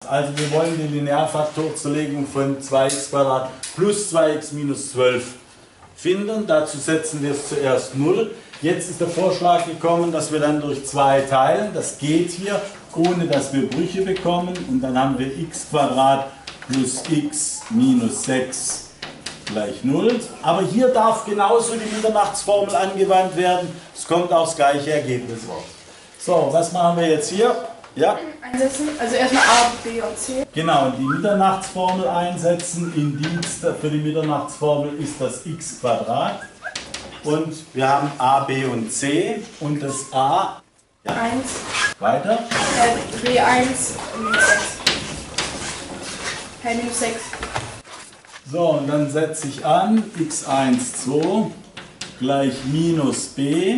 Also wir wollen die Linearfaktorzerlegung von 2x² plus 2x minus 12 finden. Dazu setzen wir es zuerst 0. Jetzt ist der Vorschlag gekommen, dass wir dann durch 2 teilen. Das geht hier, ohne dass wir Brüche bekommen. Und dann haben wir x² plus x minus 6 gleich 0. Aber hier darf genauso die Mitternachtsformel angewandt werden. Es kommt auch das gleiche Ergebnis raus. So, was machen wir jetzt hier? Ja? Einsetzen, also erstmal A, B und C. Genau, die Mitternachtsformel einsetzen. Indiz für die Mitternachtsformel ist das x². Und wir haben A, B und C. Und das A. Ja. 1. Weiter. B1 minus 6. Minus 6. So, und dann setze ich an x1, 2 gleich minus b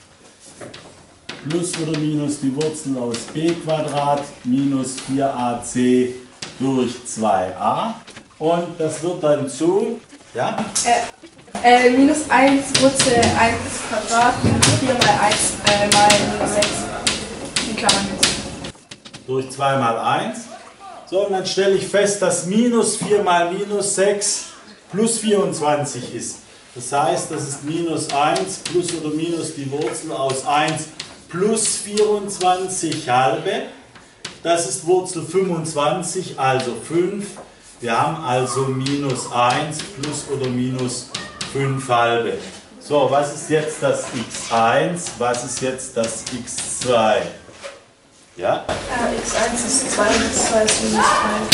plus oder minus die Wurzel aus b² minus 4ac durch 2a. Und das wird dann zu, ja? Minus 1 Wurzel 1 Quadrat, 4 mal 1 mal minus 6. In Klammern jetzt. Durch 2 mal 1. So, und dann stelle ich fest, dass minus 4 mal minus 6 plus 24 ist. Das heißt, das ist minus 1 plus oder minus die Wurzel aus 1 plus 24 halbe. Das ist Wurzel 25, also 5. Wir haben also minus 1 plus oder minus 5 halbe. So, was ist jetzt das x1? Was ist jetzt das x2? Ja? x1 ist 2 und x2 ist minus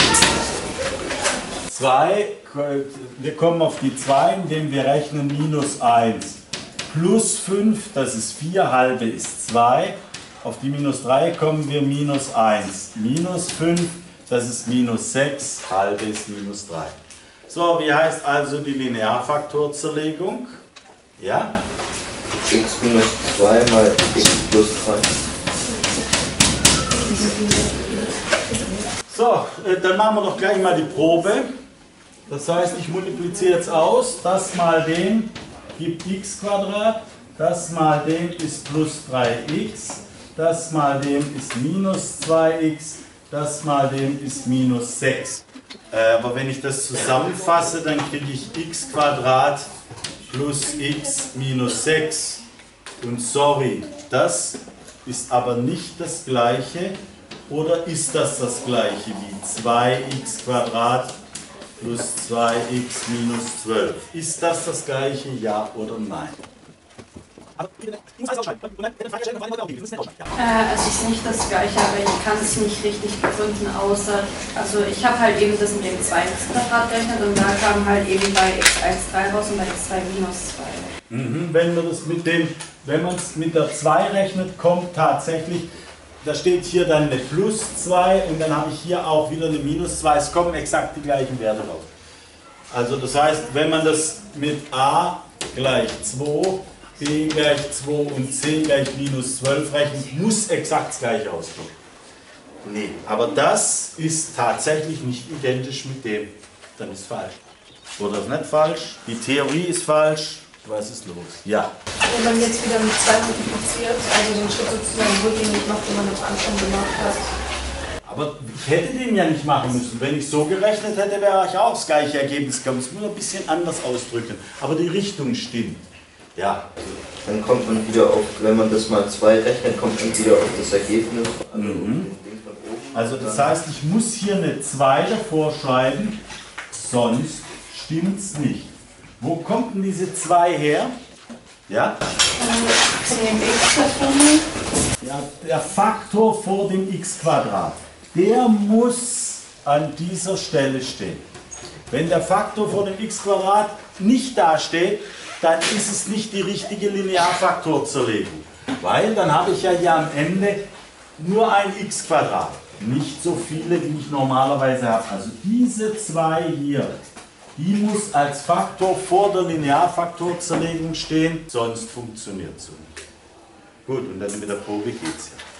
3. 2, wir kommen auf die 2, indem wir rechnen minus 1. Plus 5, das ist 4, halbe ist 2. Auf die minus 3 kommen wir minus 1. Minus 5, das ist minus 6, halbe ist minus 3. So, wie heißt also die Linearfaktorzerlegung? Ja? X minus 2 mal x plus 3. So, dann machen wir doch gleich mal die Probe. Das heißt, ich multipliziere jetzt aus, das mal dem gibt x², das mal dem ist plus 3x, das mal dem ist minus 2x, das mal dem ist minus 6. Aber wenn ich das zusammenfasse, dann kriege ich x² plus x minus 6. Und sorry, das ist aber nicht das gleiche. Oder ist das gleiche wie 2x² plus 2x minus 12? Ist das gleiche, ja oder nein? Es ist nicht das gleiche, aber ich kann es nicht richtig begründen, außer, also ich habe halt eben das mit dem 2x² gerechnet und da kam halt eben bei x1 3 raus und bei x2 minus 2. Wenn man es mit der 2 rechnet, kommt tatsächlich, da steht hier dann eine plus 2 und dann habe ich hier auch wieder eine minus 2, es kommen exakt die gleichen Werte raus. Also das heißt, wenn man das mit a gleich 2, b gleich 2 und c gleich minus 12 rechnet, muss exakt das gleiche rauskommen. Nee, aber das ist tatsächlich nicht identisch mit dem. Dann ist falsch. Oder ist nicht falsch? Die Theorie ist falsch. Was ist los? Ja. Wenn man jetzt wieder mit 2 multipliziert, also den Schritt sozusagen rückgängig macht, den man am Anfang gemacht hat. Aber ich hätte den ja nicht machen müssen. Wenn ich so gerechnet hätte, wäre ich auch das gleiche Ergebnis gekommen. Es muss ein bisschen anders ausdrücken. Aber die Richtung stimmt. Ja. Dann kommt man wieder auf, wenn man das mal 2 rechnet, kommt man wieder auf das Ergebnis. Also das heißt, ich muss hier eine 2 davor schreiben, sonst stimmt es nicht. Wo kommt denn diese 2 her? Ja? Ja, der Faktor vor dem x², der muss an dieser Stelle stehen. Wenn der Faktor vor dem x² nicht dasteht, dann ist es nicht die richtige Linearfaktorzerlegung. Weil dann habe ich ja hier am Ende nur ein x². Nicht so viele, wie ich normalerweise habe. Also diese 2 hier, die muss als Faktor vor der Linearfaktorzerlegung stehen, sonst funktioniert es so nicht. Gut, und dann mit der Probe geht es ja.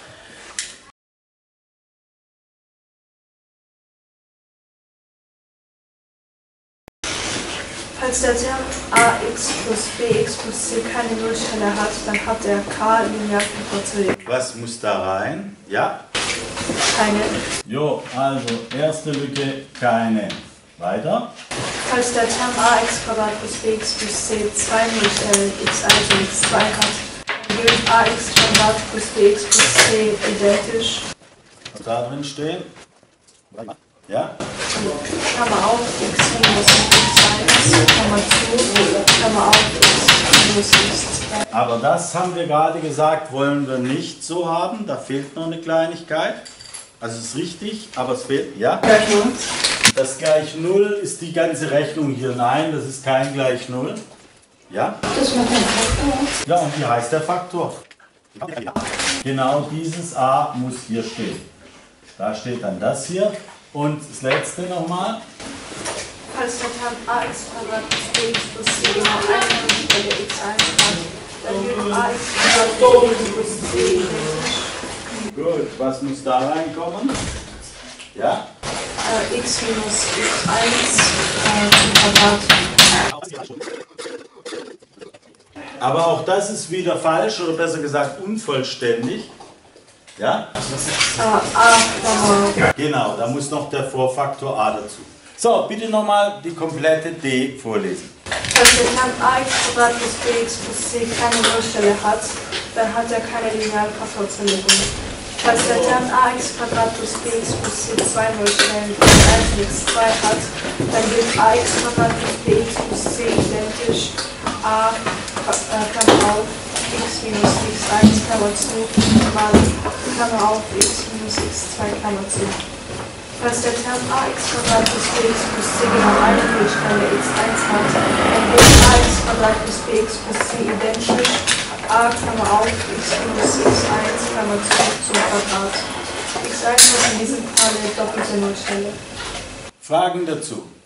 Falls der Term ax plus bx plus c keine Nullstelle hat, dann hat der k Linearfaktorzerlegung. Was muss da rein? Ja? keine. Jo, also erste Lücke, keine. Weiter. Falls der Term ax plus bx plus c zwei Nullstellen x1 und x2 hat, dann gilt ax plus bx plus c identisch. Was da drin stehen? Ja? Klammer auf, x minus x1, Klammer zu, Klammer auf, x minus x2. Aber das haben wir gerade gesagt, wollen wir nicht so haben. Da fehlt noch eine Kleinigkeit. Also es ist richtig, aber es fehlt, ja? Gleich 0. Das gleich 0 ist die ganze Rechnung hier. Nein, das ist kein gleich 0. Ja? Das macht ein Faktor. Ja, und wie heißt der Faktor? Genau dieses a muss hier stehen. Da steht dann das hier. Und das letzte nochmal. Falls der Term ax plus bx plus c genau eine Stelle x1 hat, dann gilt ax plus bx plus c identisch. Gut, was muss da reinkommen? Ja? X minus x1 zum Quadrat. Aber auch das ist wieder falsch oder besser gesagt unvollständig. Ja? A, Klammer. Genau, da muss noch der Vorfaktor a dazu. So, bitte nochmal die komplette D vorlesen. Falls der Term ax plus bx plus c keine Nullstelle hat, dann hat er keine lineare Verforzelung. Falls der Term ax plus bx plus c zwei Nullstellen x1 und x2 hat, dann gilt ax plus bx plus c identisch a Klammer auf x minus x1 Klammer zu mal Klammer auf x minus x2 Klammer zu. Falls der Term ax plus bx plus c genau eine Nullstelle x1 hat, dann gilt ax plus bx plus c identisch a Klammer auf x minus x1 Klammer zu zum Quadrat. x1 hat in diesem Fall eine doppelte Nullstelle. Fragen dazu?